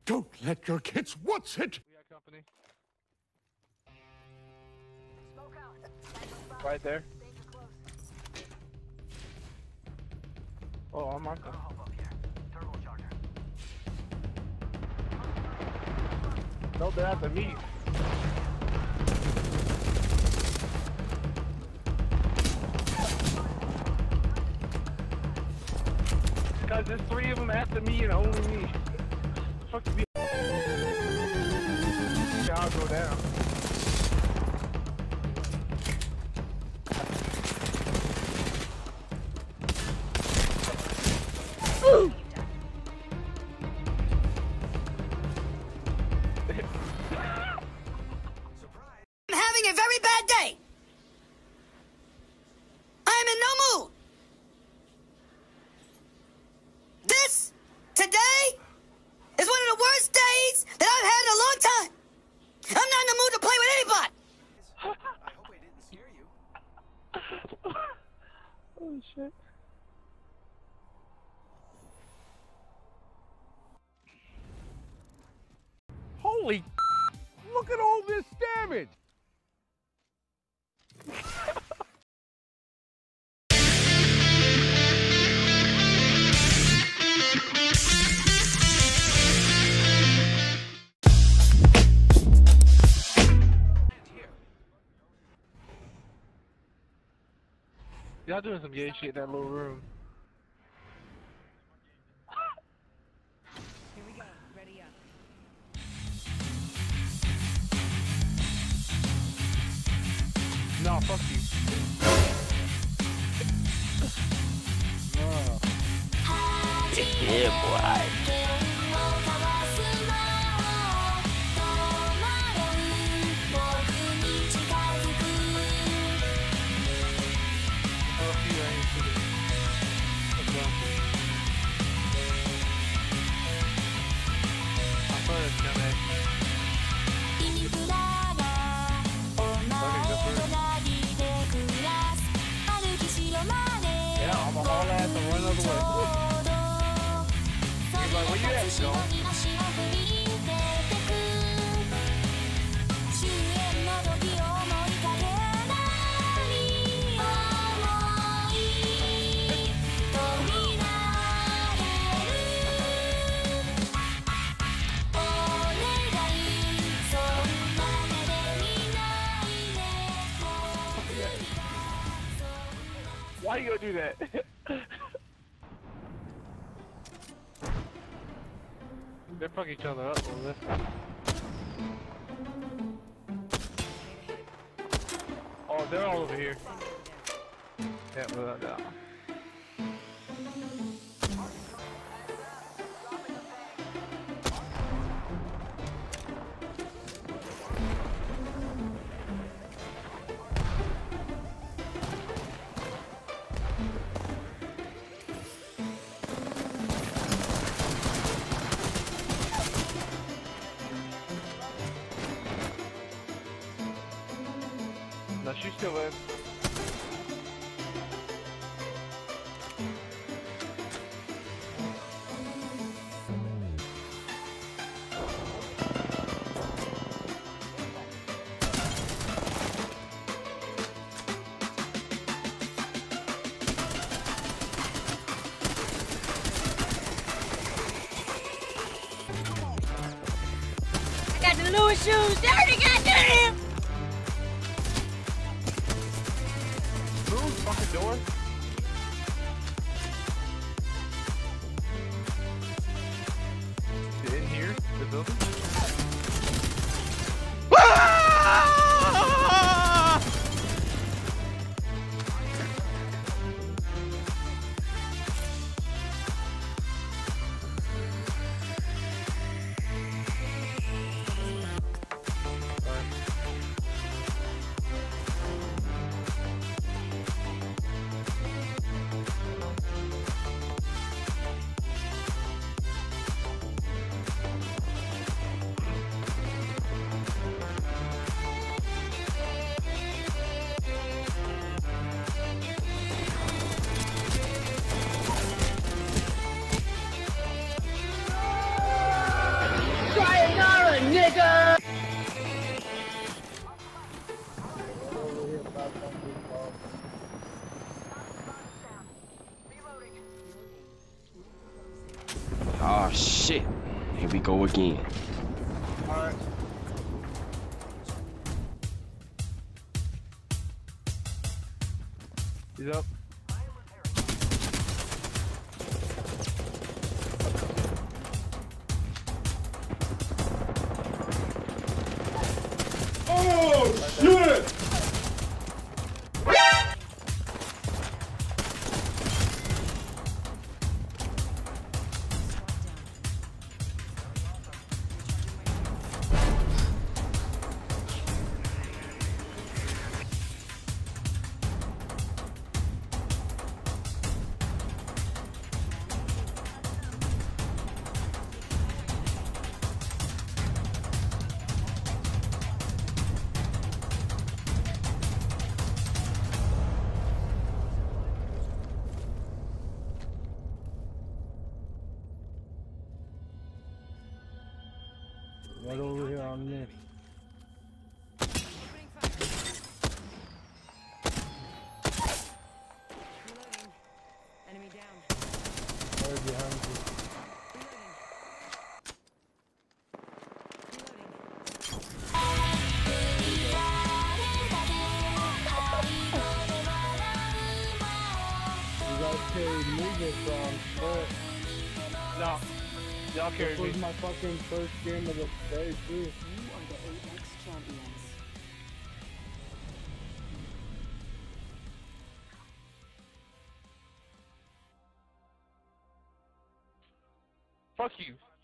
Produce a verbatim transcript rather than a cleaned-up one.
Don't let your kids what's it? We got company. Right there. Oh, I'm on. No, they're at the meet. Cause there's three of them after me and only me. The fuck you be? Yeah, I'll go down. Ooh. I'm having a very bad day. I am in no mood. This, today, is one of the worst days that I've had in a long time. I'm not in the mood to play with anybody. I hope I didn't scare you. Oh shit. Holy look at all this damage! Y'all doing some gay shit in that little room. Here we go. Ready up. No, fuck you. No. Yeah, boy. Fuck you, I ain't shooting. Let's go. I thought it was gonna. Yeah, I'm a haul ass and run another way. He's like, where you at, Joe? Why you gonna do that? They're fucking each other up over there. Oh, they're all over here. Yeah, without doubt. No, she's still in. I got the Louis shoes dirty, goddamn! Move, fucking door. Is it in here? The building? motherfucker! Oh shit. Here we go again. Alright. He's up. Oh shit! Right over here on this. Enemy down. Right behind you. You guys carry movement from first. No. Y'all carry This me. was my fucking first game of the day too. You are the Apex champions. Fuck you.